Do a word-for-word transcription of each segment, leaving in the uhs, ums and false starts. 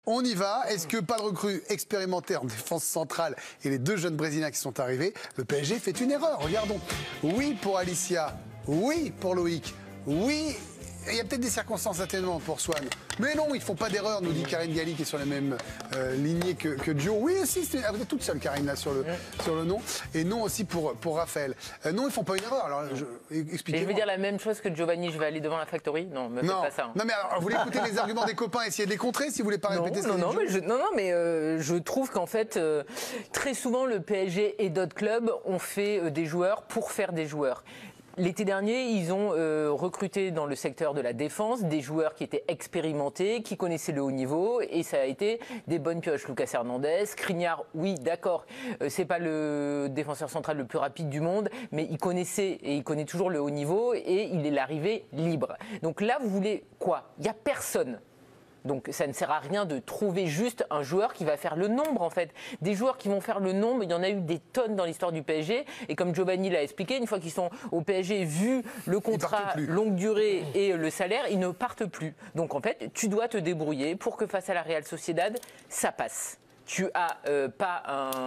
On y va. Est-ce que pas de recrue expérimentée en défense centrale et les deux jeunes Brésiliens qui sont arrivés, le P S G fait une erreur? Regardons. Oui pour Alicia, oui pour Loïc, oui. Il y a peut-être des circonstances atténuantes pour Swan. Mais non, ils ne font pas d'erreur, nous dit Karine Galli, qui est sur la même euh, lignée que, que Joe. Oui, aussi, ah, vous êtes toute seule, Karine, là, sur le, mmh. sur le nom. Et non aussi pour, pour Raphaël. Euh, non, ils ne font pas une erreur. Alors, expliquez-moi. Et je vais dire la même chose que Giovanni, je vais aller devant la factory. Non, me faites pas ça. Hein. Non, mais alors, vous voulez écouter les arguments des copains, essayer de les contrer, si vous voulez pas non, répéter ce non, que non, mais je, non, non, mais euh, je trouve qu'en fait, euh, très souvent, le P S G et d'autres clubs ont fait euh, des joueurs pour faire des joueurs. L'été dernier, ils ont euh, recruté dans le secteur de la défense des joueurs qui étaient expérimentés, qui connaissaient le haut niveau, et ça a été des bonnes pioches. Lucas Hernandez, Skriniar, oui, d'accord, euh, c'est pas le défenseur central le plus rapide du monde, mais il connaissait et il connaît toujours le haut niveau, et il est l'arrivée libre. Donc là, vous voulez quoi? Il y a personne. Donc ça ne sert à rien de trouver juste un joueur qui va faire le nombre en fait. Des joueurs qui vont faire le nombre, il y en a eu des tonnes dans l'histoire du P S G. Et comme Giovanni l'a expliqué, une fois qu'ils sont au P S G, vu le contrat longue durée et le salaire, ils ne partent plus. Donc en fait, tu dois te débrouiller pour que face à la Real Sociedad, ça passe. Tu as euh, pas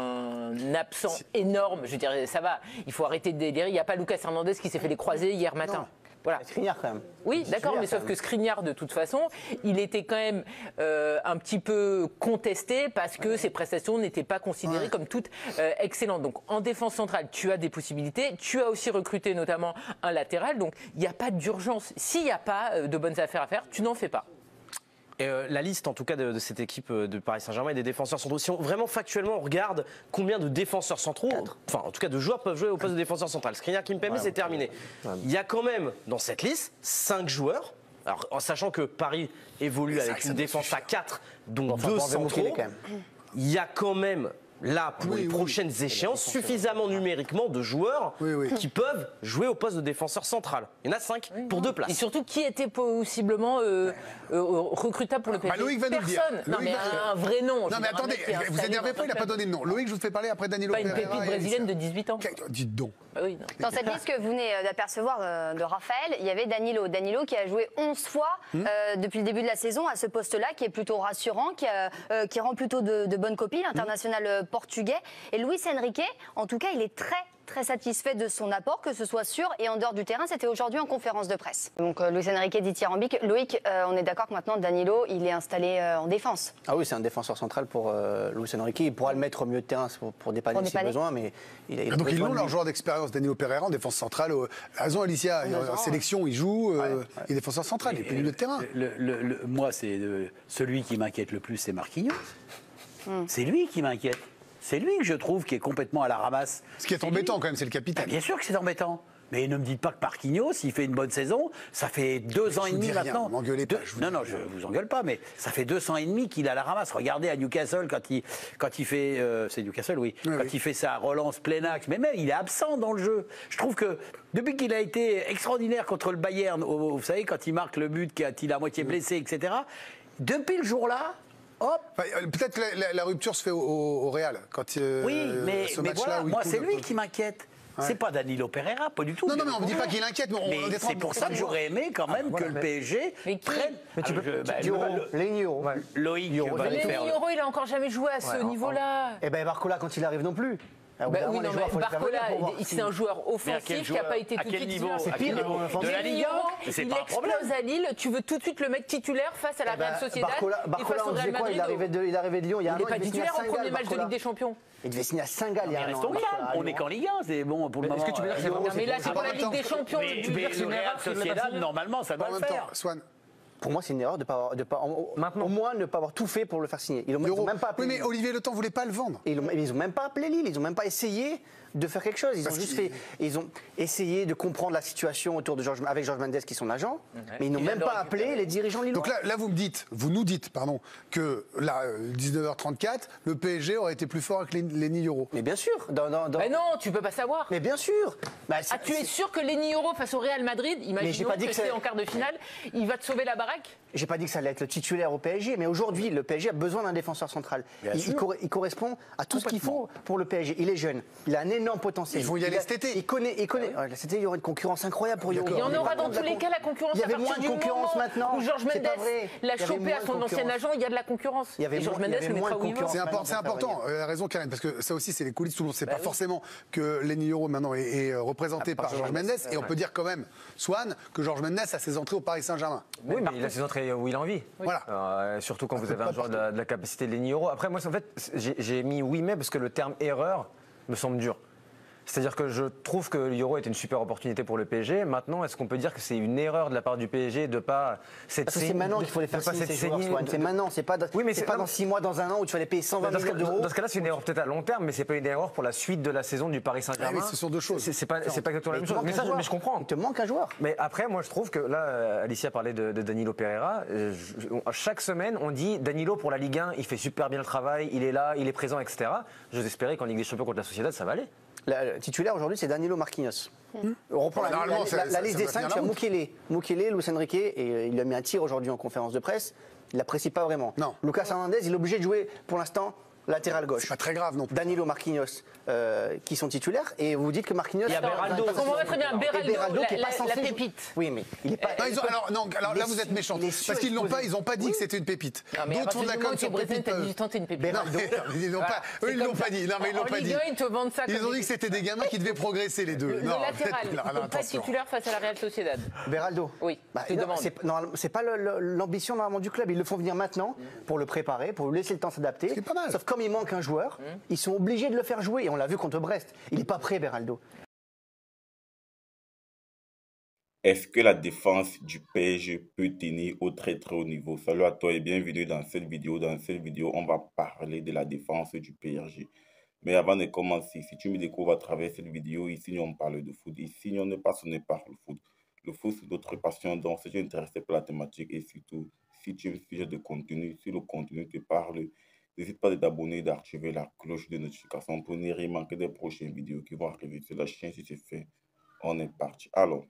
un absent énorme, je dirais ça va, il faut arrêter de délirer. Il n'y a pas Lucas Hernandez qui s'est fait les croisés hier matin. Non. Voilà. Skriniar quand même. Oui, d'accord, mais sauf que Skriniar, de toute façon, il était quand même euh, un petit peu contesté parce que ses prestations n'étaient pas considérées ouais. comme toutes euh, excellentes. Donc, en défense centrale, tu as des possibilités. Tu as aussi recruté notamment un latéral. Donc, il n'y a pas d'urgence. S'il n'y a pas de bonnes affaires à faire, tu n'en fais pas. Et euh, la liste, en tout cas, de, de cette équipe de Paris Saint-Germain et des défenseurs centraux. Si on, vraiment factuellement, on regarde combien de défenseurs centraux, Quatre. enfin, en tout cas, de joueurs peuvent jouer au poste de défenseur central. Skriniar, Kimpembe, ouais, c'est terminé. Ouais. Il y a quand même, dans cette liste, cinq joueurs. Alors, en sachant que Paris évolue mais avec une défense à quatre, dont enfin, deux centraux, il y a quand même là, pour oui, les oui. prochaines échéances, suffisamment numériquement de joueurs oui, oui. qui peuvent jouer au poste de défenseur central. Il y en a cinq oui, pour non. deux places. Et surtout, qui était possiblement euh, euh, recrutable pour le P S G? Bah, Loïc va nous dire. Personne. Non, mais un, un vrai nom. Non, mais attendez, vous énervez pas, il n'a pas donné de nom. Loïc, je vous fais parler après Danilo Pereira. Pas une pépite brésilienne de dix-huit ans. Dites donc. Bah oui, dans cette liste que vous venez d'apercevoir de, de Raphaël, il y avait Danilo. Danilo qui a joué onze fois hmm. euh, depuis le début de la saison à ce poste-là, qui est plutôt rassurant, qui, a, euh, qui rend plutôt de, de bonnes copies, l'international hmm. portugais. Et Luis Enrique, en tout cas, il est très très satisfait de son apport, que ce soit sur et en dehors du terrain. C'était aujourd'hui en conférence de presse. Donc euh, Luis Enrique dit dithyrambique. Loïc, euh, on est d'accord que maintenant Danilo, il est installé euh, en défense. Ah oui, c'est un défenseur central pour euh, Luis Enrique. Il pourra le mettre au milieu de terrain pour, pour dépanner pour si dépanner. besoin, mais il a, il a ah, donc ils ont leur joueur d'expérience, Danilo Pereira, en défense centrale. Euh, raison Alicia, en sélection, il joue, euh, ouais, ouais. il est défenseur central, il est plus milieu de terrain. Le, le, le, moi, c'est celui qui m'inquiète le plus, c'est Marquinhos. Hum. C'est lui qui m'inquiète. C'est lui que je trouve qui est complètement à la ramasse. Ce qui est, est embêtant lui. quand même, c'est le capitaine. Ben bien sûr que c'est embêtant. Mais ne me dites pas que Marquinhos, s'il fait une bonne saison, ça fait deux ans et demi maintenant. Ne m'engueulez pas. Je vous non, non, je vous engueule pas, mais ça fait deux ans et demi qu'il a la ramasse. Regardez à Newcastle quand il, quand il fait, euh, c'est Newcastle, oui, oui quand oui. il fait sa relance plein axe. Mais même, il est absent dans le jeu. Je trouve que depuis qu'il a été extraordinaire contre le Bayern, au, vous savez, quand il marque le but, quand il est à moitié blessé, et cetera. Depuis le jour-là. Enfin, peut-être que la, la, la rupture se fait au, au, au Real. Quand, euh, oui, mais, ce mais voilà, moi, c'est lui qui m'inquiète. Ouais. C'est pas Danilo Pereira, pas du tout. Non, non, mais on ne dit pas qu'il inquiète. Mais, mais c'est pour ça que j'aurais aimé quand même ah, voilà, que le P S G mais prenne. Mais tu peux. Lénio. Loïc. Lénio, il a encore jamais joué à ce ouais, niveau-là. Eh ben Barcola, quand il arrive non plus. Bah oui, non, mais Barcola, c'est un joueur offensif qui n'a pas été tout de suite titulaire. C'est pire de la Ligue un. Il explose à Lille. Tu veux tout de suite le mettre titulaire face à la Real Sociedad et face au Real Madrid. Il arrivait de Lyon. Il n'est pas titulaire au premier match de Ligue des Champions. Il devait signer à Saint-Gall il y a un an. On n'est qu'en Ligue un, c'est bon pour le moment. Est-ce que tu veux dire que c'est bon? Mais là, c'est pour la Ligue des Champions. Le Real Sociedad, normalement, ça doit le faire. Swan. Pour moi, c'est une erreur de pas avoir, de pas, au, au moins ne pas avoir tout fait pour le faire signer. Ils n'ont même pas appelé. Oui, mais Olivier Le Temps voulait pas le vendre. Et ils n'ont même pas appelé Lille. Ils n'ont même pas essayé de faire quelque chose. Ils Parce ont juste fait. Ils ont essayé de comprendre la situation autour de George, avec George Mendes, qui est son agent, ouais. mais ils n'ont même pas appelé les dirigeants lillois. Donc là, là, vous me dites, vous nous dites, pardon, que là, dix-neuf heures trente-quatre, le P S G aurait été plus fort avec Lenny Yoro. Mais bien sûr. Dans, dans, dans... Mais non, tu peux pas savoir. Mais bien sûr. Bah, ah, tu es sûr que Lenny Yoro face au Real Madrid, imaginons que, que c'est en quart de finale, il va te sauver la baraque? J'ai pas dit que ça allait être le titulaire au P S G, mais aujourd'hui, le P S G a besoin d'un défenseur central. Il, il, cor il correspond à tout ce qu'il faut pour le P S G. Il est jeune, il a un énorme potentiel. Ils vont y aller il a, cet été. Il connaît, il connaît. Ah oui. Cet été, il y aura une concurrence incroyable pour Yoro. Il y en aura dans tous les cas la concurrence. Il y avait à moins de concurrence maintenant. Où Georges Mendes l'a chopé à son ancien agent, il y a de la concurrence. Il y avait Et Georges Mendes le mettra où il veut. C'est important, c'est important. Euh, raison Karine, parce que ça aussi c'est les coulisses. Tout le monde ne sait pas forcément que Lenny Yoro maintenant est, est représenté par Georges Mendes. Et on peut dire quand même, Swan, que Georges Mendes a ses entrées au Paris Saint-Germain. Oui, mais il a ses entrées où il a envie. Voilà. Euh, surtout quand vous avez un joueur de la, de la capacité de Lenny Yoro. Après, moi, en fait, j'ai mis oui, mais parce que le terme erreur me semble dur. C'est-à-dire que je trouve que l'Euro était une super opportunité pour le P S G. Maintenant, est-ce qu'on peut dire que c'est une erreur de la part du P S G de pas cette Parce que c'est maintenant qu'il faut les faire signer ces joueurs. C'est maintenant, c'est pas, oui, mais c'est pas dans six mois, dans un an où tu vas les payer cent vingt millions d'euros. Dans ce cas-là, c'est une erreur peut-être à long terme, mais c'est pas une erreur pour la suite de la saison du Paris Saint-Germain. Ah oui, ce sont deux choses. C'est pas, c'est pas exactement la même chose. Mais ça, mais je comprends. Il te manque un joueur. Mais après, moi, je trouve que là, Alicia parlait de, de Danilo Pereira. Je, chaque semaine, on dit Danilo pour la Ligue un, il fait super bien le travail, il est là, il est présent, et cetera. J'ose espérer qu'en Ligue des Champions contre la Sociedad, ça va aller. Le titulaire aujourd'hui, c'est Danilo Marquinhos. Mmh. On reprend la, la, la, ça, la, la ça, liste ça des cinq, tu as Mukele, Mukele, Luis Enrique, et euh, il a mis un tir aujourd'hui en conférence de presse. Il l'apprécie pas vraiment. Non. Lucas Hernandez, il est obligé de jouer pour l'instant latéral gauche. C'est pas très grave non plus. Danilo, Marquinhos, euh, qui sont titulaires, et vous dites que Marquinhos. Il y a Beraldo. On voit très bien Beraldo, Beraldo qui est pas la, censé la pépite. Oui, mais il est pas. Non, ils ont, alors, non, alors là vous êtes méchants. Parce qu'ils n'ont pas, ils ont pas dit oui. que c'était une pépite. D'autres font de la com sur pépite. T'as une pépite. Beraldo. Ils n'ont pas. Eux ils l'ont pas dit. Non mais ils l'ont pas dit. Ils ont dit que c'était des gamins qui devaient progresser les deux. Le latéral. Pas titulaire face à la Real Sociedad. Beraldo. Oui. C'est pas l'ambition normalement du club. Ils le font venir maintenant pour le préparer, pour lui laisser le temps s'adapter. C'est pas mal. Sauf comme il manque un joueur. Ils sont obligés de le faire jouer et on l'a vu contre Brest. Il n'est pas prêt, Beraldo. Est-ce que la défense du P S G peut tenir au très très haut niveau? Salut à toi et bienvenue dans cette vidéo. Dans cette vidéo, on va parler de la défense du P S G. Mais avant de commencer, si tu me découvres à travers cette vidéo, ici on parle de foot. Ici on n'est pas sonné par le foot. Le foot c'est notre passion, donc si tu es intéressé par la thématique et surtout si tu es un sujet de contenu, si le contenu te parle, n'hésite pas à t'abonner et d'activer la cloche de notification pour ne rien manquer des prochaines vidéos qui vont arriver sur la chaîne. Si c'est fait, on est parti. Alors,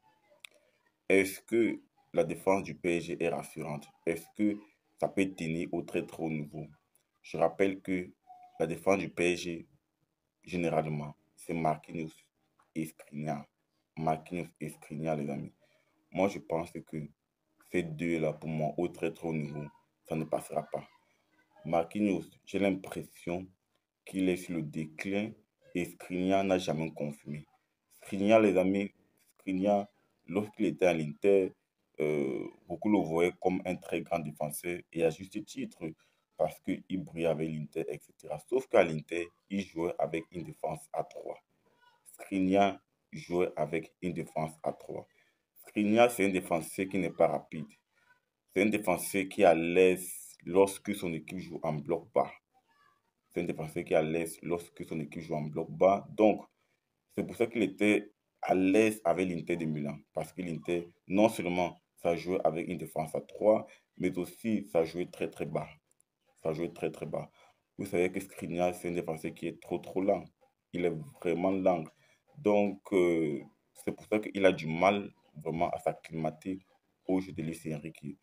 est-ce que la défense du P S G est rassurante? Est-ce que ça peut tenir au très très haut niveau? Je rappelle que la défense du P S G, généralement, c'est Marquinhos et Skriniar. Marquinhos et Skriniar, les amis. Moi, je pense que ces deux-là, pour moi, au très très haut niveau, ça ne passera pas. Marquinhos, j'ai l'impression qu'il est sur le déclin et Skriniar n'a jamais confirmé. Skriniar, les amis, Skriniar, lorsqu'il était à l'Inter, euh, beaucoup le voyaient comme un très grand défenseur et à juste titre parce qu'il brillait avec l'Inter, et cetera. Sauf qu'à l'Inter, il jouait avec une défense à trois. Skriniar jouait avec une défense à trois. Skriniar, c'est un défenseur qui n'est pas rapide. C'est un défenseur qui est à l'aise lorsque son équipe joue en bloc bas. C'est un défenseur qui est à l'aise lorsque son équipe joue en bloc bas. Donc, c'est pour ça qu'il était à l'aise avec l'Inter de Milan. Parce que l'Inter, non seulement ça jouait avec une défense à trois, mais aussi ça jouait très très bas. Ça jouait très très bas. Vous savez que Skriniar, c'est un défenseur qui est trop trop lent. Il est vraiment lent. Donc, euh, c'est pour ça qu'il a du mal vraiment à s'acclimater au jeu de Luis Enrique.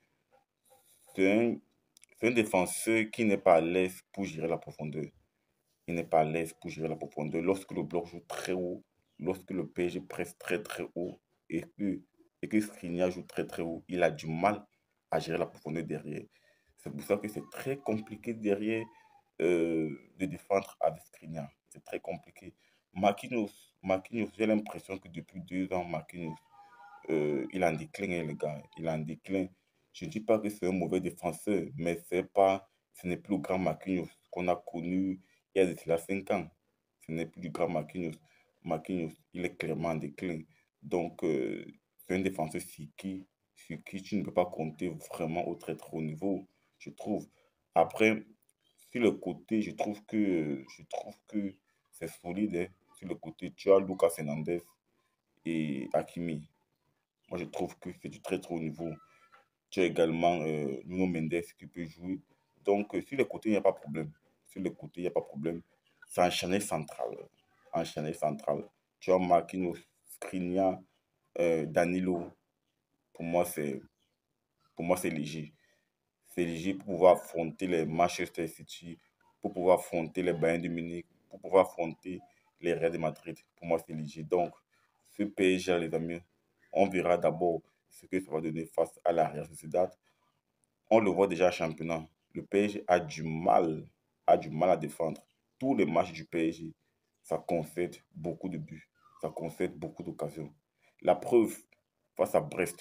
C'est un C'est un défenseur qui n'est pas à l'aise pour gérer la profondeur. Il n'est pas à l'aise pour gérer la profondeur. Lorsque le bloc joue très haut, lorsque le P S G presse très très haut et que, et que Skriniar joue très très haut, il a du mal à gérer la profondeur derrière. C'est pour ça que c'est très compliqué derrière euh, de défendre avec Skriniar. C'est très compliqué. Marquinhos, Marquinhos, j'ai l'impression que depuis deux ans, Marquinhos, euh, il a un déclin, hein, les gars. Il a un déclin. Je ne dis pas que c'est un mauvais défenseur, mais c'est pas, ce n'est plus le grand Marquinhos qu'on a connu il y a de cela cinq ans. Ce n'est plus du grand Marquinhos. Marquinhos, il est clairement en déclin. Donc, euh, c'est un défenseur sur qui, sur qui tu ne peux pas compter vraiment au très très haut niveau, je trouve. Après, sur le côté, je trouve que, je trouve que c'est solide. Hein. Sur le côté, tu as Lucas Hernandez et Hakimi. Moi, je trouve que c'est du très très haut niveau. Tu as également euh, Nuno Mendes qui peut jouer. Donc, euh, sur les côtés, il n'y a pas de problème. Sur les côtés, il n'y a pas de problème. C'est un chanel central. Un chanel central. Tu as Marquinhos, Skriniar, euh, Danilo. Pour moi, c'est pour moi c'est léger. s'éligible pour pouvoir affronter les Manchester City, pour pouvoir affronter les Bayern de Munich, pour pouvoir affronter les Real de Madrid. Pour moi, c'est éligible. Donc, ce P S G, les amis, on verra d'abord ce que ça va donner face à la Real Sociedad. On le voit déjà en championnat. Le P S G a du mal, a du mal à défendre. Tous les matchs du P S G, ça concède beaucoup de buts, ça concède beaucoup d'occasions. La preuve, face à Brest,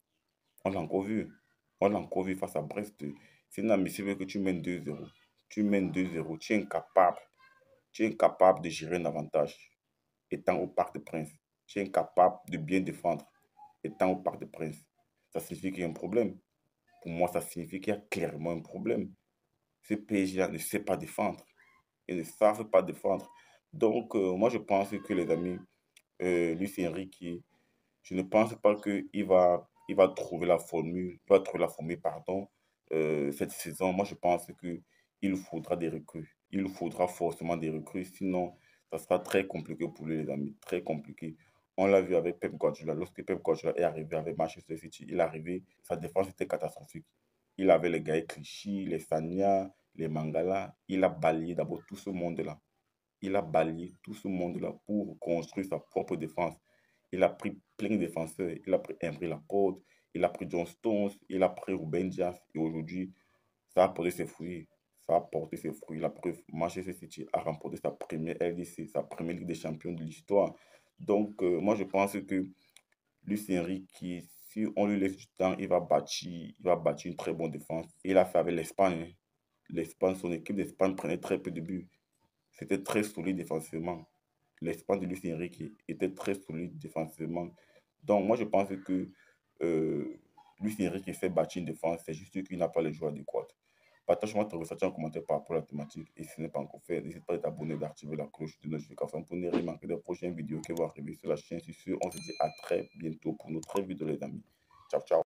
on l'a encore vu. On l'a encore vu face à Brest. C'est inadmissible que tu mènes deux zéro. Tu mènes deux zéro. Tu es incapable. Tu es incapable de gérer un avantage étant au Parc des Princes. Tu es incapable de bien défendre étant au Parc des Princes. Ça signifie qu'il y a un problème. Pour moi, ça signifie qu'il y a clairement un problème. Ce P S G-là ne sait pas défendre. Ils ne savent pas défendre. Donc, euh, moi, je pense que les amis, euh, Luis Enrique, je ne pense pas qu'il va, il va trouver la formule, il va trouver la formule, pardon, euh, cette saison. Moi, je pense qu'il faudra des recrues. Il faudra forcément des recrues, sinon, ça sera très compliqué pour lui, les amis, très compliqué. On l'a vu avec Pep Guardiola. Lorsque Pep Guardiola est arrivé avec Manchester City, il est arrivé, sa défense était catastrophique. Il avait les gars Clichy, les Sagna, les Mangala. Il a balayé d'abord tout ce monde-là. Il a balayé tout ce monde-là pour construire sa propre défense. Il a pris plein de défenseurs. Il a pris Emery Laporte, il a pris John Stones, il a pris Ruben Dias. Et aujourd'hui, ça a porté ses fruits. Ça a porté ses fruits. La preuve, Manchester City a remporté sa première L D C, sa première Ligue des Champions de l'histoire. Donc, euh, moi, je pense que Luis Enrique, si on lui laisse du temps, il va bâtir, il va bâtir une très bonne défense. Il a fait avec l'Espagne. L'Espagne, son équipe d'Espagne prenait très peu de buts. C'était très solide défensivement. L'Espagne de Luis Enrique était très solide défensivement. Donc, moi, je pense que euh, Luis Enrique sait bâtir une défense. C'est juste qu'il n'a pas les joueurs adéquats. Partage-moi ton ressenti en commentaire par rapport à la thématique. Et si ce n'est pas encore fait, n'hésite pas à t'abonner et d'activer la cloche de notification pour ne rien manquer des prochaines vidéos qui vont arriver sur la chaîne. Sur ce, on se dit à très bientôt pour notre vidéo, les amis. Ciao, ciao.